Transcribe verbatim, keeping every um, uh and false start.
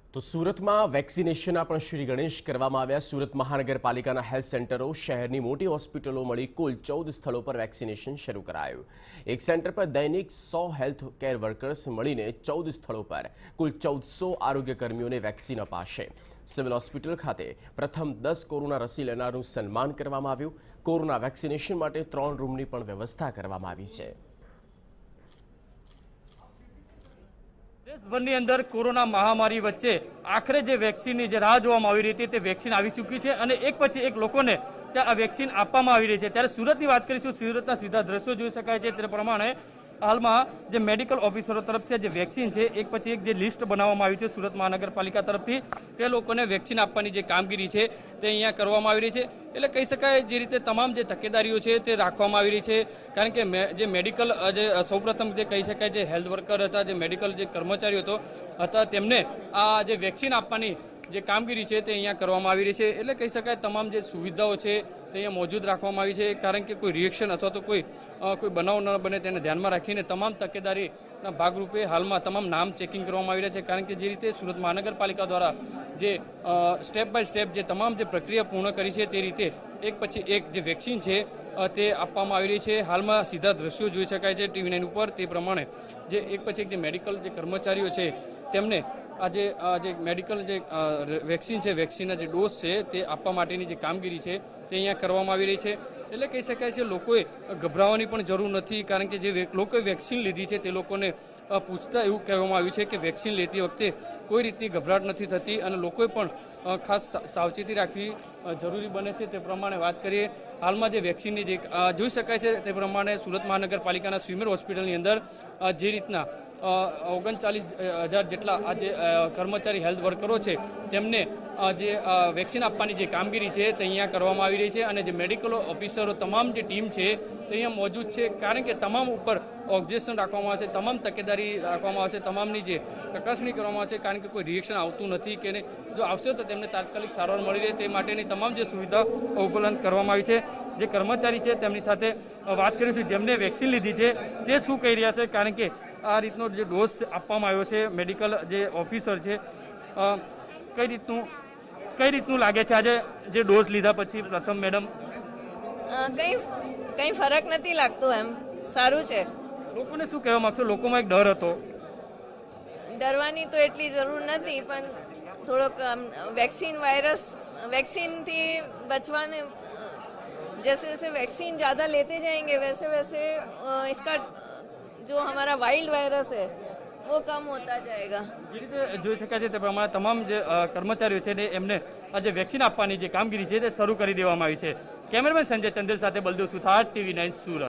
તો સુરતમાં વેક્સિનેશનના પણ શ્રી ગણેશ કરવામાં આવ્યા। સુરત મહાનગરપાલિકાના હેલ્થ સેન્ટરો શહેરની મોટી હોસ્પિટલો મળી કુલ ચૌદ સ્થળો પર વેક્સિનેશન શરૂ કરાયું। એક સેન્ટર પર દૈનિક સો હેલ્થ કેર વર્કર્સ મળીને ચૌદ સ્થળો પર કુલ ચૌદસો આરોગ્યકર્મીઓને વેક્સિન અપાશે। સિવિલ હોસ્પિટલ ખાતે પ્રથમ દસ કોરોના રસી લેનારનું સન્માન કરવામાં આવ્યું। કોરોના વેક્સિનેશન માટે ત્રણ રૂમની પણ વ્યવસ્થા કરવામાં આવી છે। देशभर अंदर कोरोना महामारी वच्चे आखरे जे वेक्सिन जे राह जोवामां आवी रही हती ते वेक्सिन आवी चूकी है और एक पछी एक लोकोने आ वेक्सिन आपवामां आवी रही है। त्यारे सूरतनी वात करीशुं। सूरतना सीधा दृश्यो जोई शकाय छे ते प्रमाणे हाल में जो मेडिकल ऑफिसरों तरफ से जो वेक्सिन है एक पछी एक जो लिस्ट बनावामां आवी छे सूरत महानगरपालिका तरफथी ते लोकोने वेक्सिन आपवानी जे कामगीरी है ते अहींया करवामां आवी रही है। एटले कही शकाय जे रीते तमाम जे तकेदारीओ छे ते राखवामां आवी रही है। कारण के जे मेडिकल जे सौप्रथम जे कही शकाय जे हेल्थ वर्कर हता जे मेडिकल जे कर्मचारी हता तेमने आ जे वेक्सिन आपवानी जे कामगीरी है ते अहींया करवामां आवी रही है। एटले कही शकाय तमाम जे सुविधाओ है ते अहींया मौजूद राखवामां आवी छे। कारण के कोई रिएक्शन अथवा तो कोई कोई बनाव न बने तेने ध्यानमां राखीने तमाम तकेदारीना भागरूपे हालमां तमाम नाम चेकिंग करवामां आवी रह्या छे। कारण के जे रीते सूरत महानगरपालिका द्वारा जे स्टेप बाय स्टेप जे तमाम जे प्रक्रिया पूर्ण करी छे ते रीते एक पछी एक जे वेक्सिन है ते आपवामां आवी रही है। हालमां सीधा दृश्यो जोई शकाय छे टीवी नाइन पर ते प्रमाणे जे एक पछी एक जे मेडिकल जे कर्मचारीओ छे तेमने आज जे मेडिकल जे वेक्सिन है वेक्सिन जे डोज है ते आपवा माटेनी जे कामगीरी है ते अहींया करवामां आवी रही है। એટલે કહી શકાય છે લોકોએ ગભરાવાની પણ જરૂર નથી। કારણ કે જે લોકોએ વેક્સિન લીધી છે તે લોકોને પૂછતા એવું કહેવામાં આવ્યું છે કે વેક્સિન લેતી વખતે કોઈ રીતની ગભરાટ નથી થતી અને લોકોએ પણ ખાસ સાવચેતી રાખવી જરૂરી બને છે। તે પ્રમાણે વાત કરીએ હાલમાં જે વેક્સિનની જે જોઈ શકાય છે તે પ્રમાણે સુરત મહાનગરપાલિકાના સ્વિમર હોસ્પિટલની અંદર જે રીતના ઓગણચાલીસ હજાર જેટલા આજે કર્મચારી હેલ્થ વર્કરો છે તેમને જે વેક્સિન આપવાની જે કામગીરી છે તે અહીંયા કરવામાં આવી રહી છે અને જે મેડિકલ ઓફિસરો તમામ જે ટીમ છે તે અહીંયા મોજૂદ છે। કારણ કે તમામ ઉપર ઓબ્જેક્શન રાખવામાં આવશે, તમામ તકેદારી રાખવામાં આવશે, તમામની જે ચકાસણી કરવામાં આવશે। કારણ કે કોઈ રિએક્શન આવતું નથી કે જો આવશે તો તેમને તાત્કાલિક સારવાર મળી રહે તે માટેની તમામ જે સુવિધા ઉપલબ્ધ કરવામાં આવી છે। જે કર્મચારી છે તેમની સાથે વાત કરીશું જેમને વેક્સિન લીધી છે તે શું કહી રહ્યા છે। કારણ કે આ રીતનો જે ડોઝ આપવામાં આવ્યો છે મેડિકલ જે ઓફિસર છે કઈ રીતનું કઈ રીતનું લાગે છે આજે જે ડોઝ લીધા પછી પ્રથમ મેડમ? કઈ કઈ ફરક નથી લાગતો, એમ સારું છે। લોકોને શું કહેવા માંગશો? લોકોમાં એક ડર હતો। ડરવાની તો એટલી જરૂર નથી પણ થોડોક વેક્સિન વાયરસ वैक्सीन थी बचवाने जैसे जैसे वैक्सीन ज़्यादा लेते जाएंगे वैसे वैसे इसका जो हमारा वाइल्ड वायरस है वो कम होता जाएगा। જે રીતે જોઈ શકાય છે તે પ્રમાણે તમામ જે કર્મચારીઓ છે એમને આજે વેક્સિન આપવાની જે કામગીરી છે તે શરૂ કરી દેવામાં આવી છે। કેમેરામેન સંજય ચંદેલ સાથે બલદેવ સુથાર, ટીવી નાઇન સુરત।